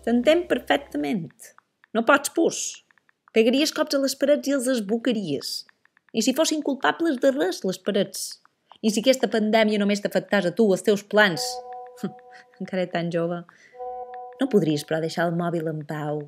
T'entenc perfectament. No pots pus. Pegaries cops a les parets i els esbocaries. I si fossin culpables de res, les parets. I si aquesta pandèmia només t'afectàs a tu, els teus plans. Encara ets tan jove. No podries, però, deixar el mòbil en pau.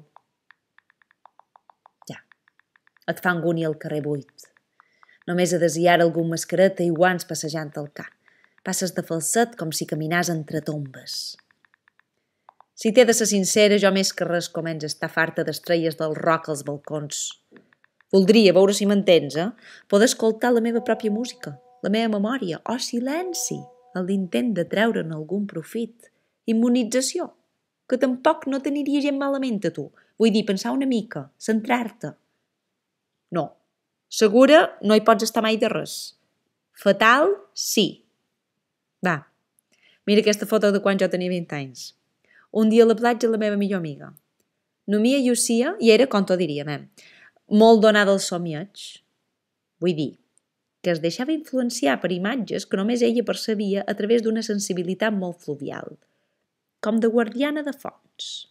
Ja. Et fa angúnia el carrer buit. Només a desiar algun mascareta i guants passejant al camp. Passes de falset com si caminàs entre tombes. Si t'he de ser sincera, jo més que res començo a estar farta d'estrelles del rock als balcons. Voldria, veure si m'entens, poder escoltar la meva pròpia música, la meva memòria, o silenci, en l'intent de treure'n algun profit. Immunització, que tampoc no t'aniria gent malament a tu. Vull dir, pensar una mica, centrar-te. No, segura no hi pots estar mai de res. Fatal, sí. Va, mira aquesta foto de quan jo tenia 20 anys. Un dia a la platja la meva millor amiga. Nomia Llucia, i era, com t'ho diríem, molt donada als somieig. Vull dir, que es deixava influenciar per imatges que només ella percebia a través d'una sensibilitat molt fluvial, com de guardiana de fonts.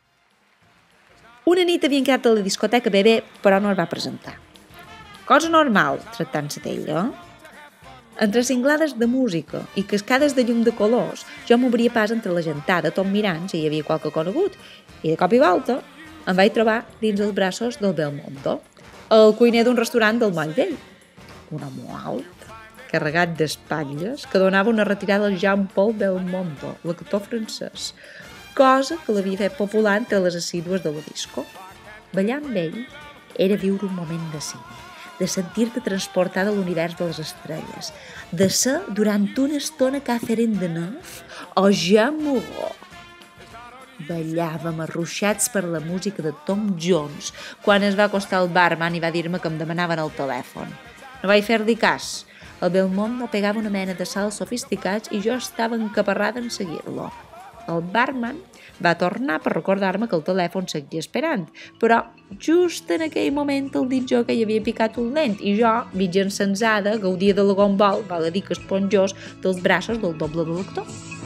Una nit havien quedat a la discoteca bebè, però no es va presentar. Cosa normal, tractant-se d'ella, Entre cinglades de música i cascades de llum de colors, jo m'obria pas entre la gentada, tot mirant si hi havia qualque conegut, i de cop i volta em vaig trobar dins els braços del Belmondo, el cuiner d'un restaurant del Moll Vell. Un home alt, carregat d'espatlles, que donava una retirada al Jean-Paul Belmondo, l'actor francès, cosa que l'havia fet popular entre les assídues de la disco. Ballar amb ell era viure un moment de cine, de sentir-te transportada a l'univers de les estrelles, de ser durant una estona Catherine Deneuve o Jean Moreau. Ballàvem arruixats per la música de Tom Jones quan es va acostar el barman i va dir-me que em demanaven el telèfon. No vaig fer-li cas. El Belmondo pegava una mena de salts sofisticats i jo estava encaparrada en seguir-lo. El barman va tornar per recordar-me que el telèfon seguia esperant, però just en aquell moment el dit jo que hi havia picat un lent i jo, mitja encensada, gaudia de la gombol, val a dir que esponjós, dels braços del doble de l'actor.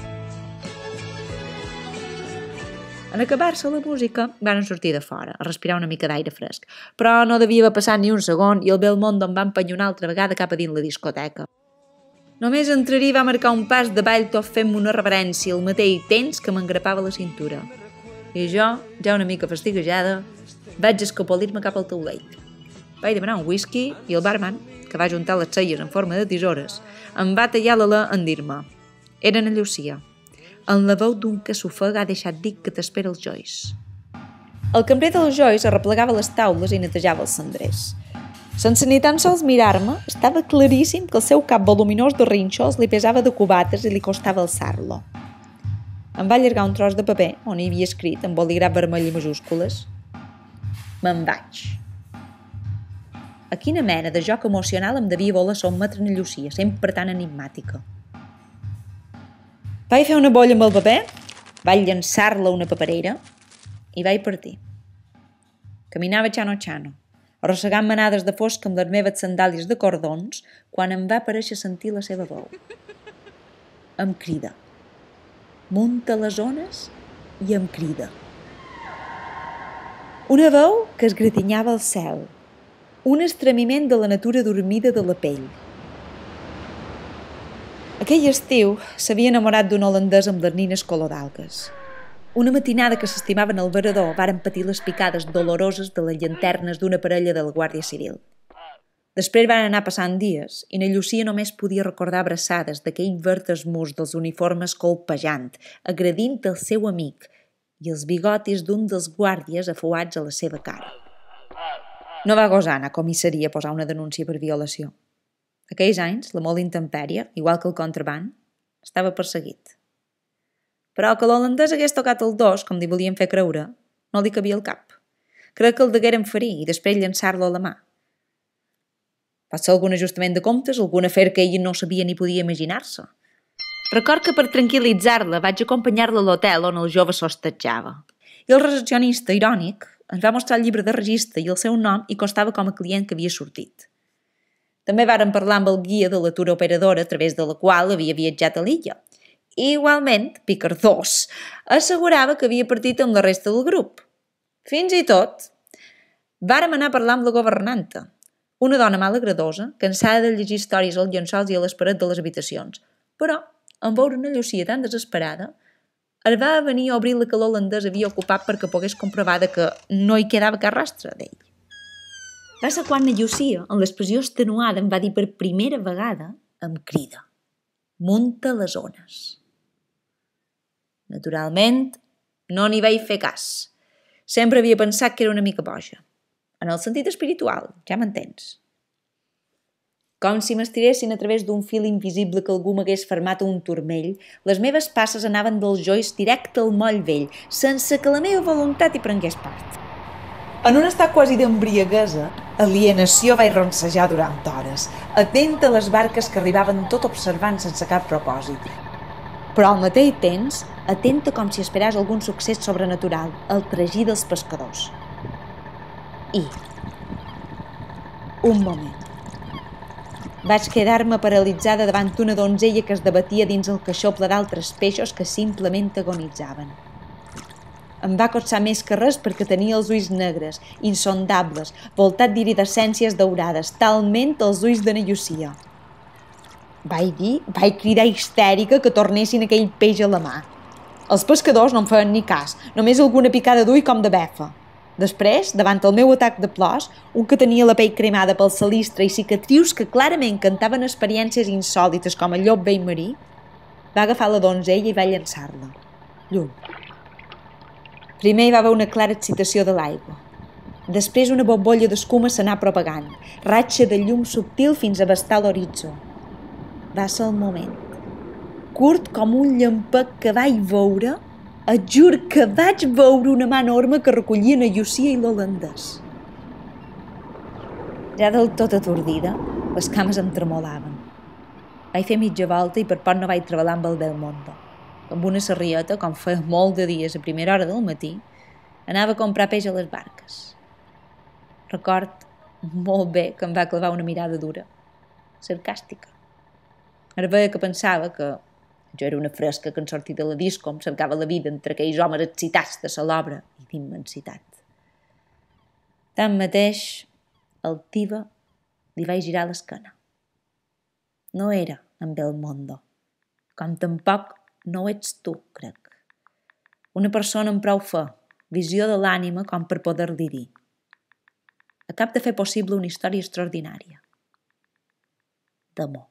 En acabar-se la música, van sortir de fora, a respirar una mica d'aire fresc, però no devia haver passat ni un segon i el Belmondo em va empenyar una altra vegada cap a dins la discoteca. Només entraria i va marcar un pas de ball tot fent-me una reverència al mateix temps que m'engrapava la cintura. I jo, ja una mica fastiguejada, vaig escapolir-me cap al taulell. Vaig demanar un whisky i el barman, que va juntar les celles en forma de tisores, em va tallar l'alè en dir-me: «Era na Llucia. En la veu d'un que s'ofega ha deixat dit que t'espera els Jois». El cambrer dels Jois arreplegava les taules i netejava els cendrers. Sense ni tan sols mirar-me, estava claríssim que el seu cap voluminós de rinxos li pesava de cubates i li costava alçar-lo. Em va allargar un tros de paper on hi havia escrit en bolígraf vermell i majúscules: «Me'n vaig». A quina mena de joc emocional em devia voler sotmetre en Llucia, sempre tan enigmàtica. Vaig fer una bolla amb el paper, vaig llançar-la a una paperera i vaig partir. Caminava xano-xano, arrossegant manades de fosc amb les meves sandàlies de cordons, quan em va aparèixer sentir la seva veu. Em crida. Munta les ones i em crida. Una veu que esgratinyava el cel, un estremiment de la natura dormida de la pell. Aquell estiu s'havia enamorat d'un holandès amb les nines color d'algues. Una matinada que s'estimaven al veredor varen patir les picades doloroses de les llanternes d'una parella de la Guàrdia Civil. Després van anar passant dies i na Llucia només podia recordar abraçades d'aquell verd esmús dels uniformes colpejant, agredint el seu amic i els bigotis d'un dels guàrdies afuats a la seva cara. No va gosar anar a comissaria a posar una denúncia per violació. Aquells anys, la molt intempèrie, igual que el contraband, estava perseguit. Però que l'holandès hagués tocat el dos, com li volien fer creure, no li cabia al cap. Crec que el degueren ferir i després llançar-lo a la mà. Va ser algun ajustament de comptes, algun afer que ella no sabia ni podia imaginar-se. Record que per tranquil·litzar-la vaig acompanyar-la a l'hotel on el jove sostejava. I el recepcionista, irònic, ens va mostrar el llibre de registre i el seu nom i costava com a client que havia sortit. També varen parlar amb el guia de la tour operadora a través de la qual havia viatjat a l'illa igualment picardós, assegurava que havia partit amb la resta del grup. Fins i tot, vàrem anar a parlar amb la governanta, una dona malagradosa, cansada de llegir històries als llençols i a les parets de les habitacions. Però, en veure una Llucia tan desesperada, el va venir a obrir la que l'holandès havia ocupat perquè pogués comprovar que no hi quedava cap rastre d'ell. Va ser quan la Llucia, amb l'expressió extenuada, em va dir per primera vegada, em crida: munta les ones. Naturalment, no n'hi vaig fer cas. Sempre havia pensat que era una mica boja. En el sentit espiritual, ja m'entens. Com si m'estiressin a través d'un fil invisible que algú m'hagués fermat a un turmell, les meves passes anaven dels jois directe al moll vell, sense que la meva voluntat hi prengués part. En un estat quasi d'embriaguesa, alienació vaig ronsejar durant hores, atenta a les barques que arribaven tot observant sense cap propòsit. Però al mateix temps, atenta com si esperàs algun succés sobrenatural, el tragí dels pescadors. I un moment. Vaig quedar-me paralitzada davant una donzella que es debatia dins el caixople d'altres peixos que simplement agonitzaven. Em va cotsar més que res perquè tenia els ulls negres, insondables, voltat d'iridescències daurades, talment els ulls de na Llucia. Vaig cridar histèrica que tornessin aquell peix a la mà. Els pescadors no em feien ni cas, només alguna picada d'ull com de befa. Després, davant el meu atac de plors, un que tenia la pell cremada pel salistre i cicatrius que clarament cantaven experiències insòlites com el llop vell marí, va agafar la donzella i va llançar-la. Lluny. Primer hi va haver una clara excitació de l'aigua. Després una bombolla d'escuma s'anà propagant, ratxa de llum subtil fins a abastar l'horitzó. Va ser el moment. Curt com un llampec que vaig veure, et jur que vaig veure una mà enorme que recollia na Llucia i l'holandès. Ja del tot atordida, les cames em tremolaven. Vaig fer mitja volta i per poc no vaig treballar amb el Belmondo. Amb una sarrieta, com feia molt de dies a primera hora del matí, anava a comprar peix a les barques. Record molt bé que em va clavar una mirada dura, sarcàstica. Ara veia que pensava que jo era una fresca que en sortit de la disco em cercava la vida entre aquells homes excitats de salobra i d'immensitat. Tanmateix, altiva, li vaig girar l'esquena. No era en Belmondo, com tampoc no ho ets tu, crec. Una persona amb prou fe, visió de l'ànima com per poder-li dir: acab de fer possible una història extraordinària. D'amor.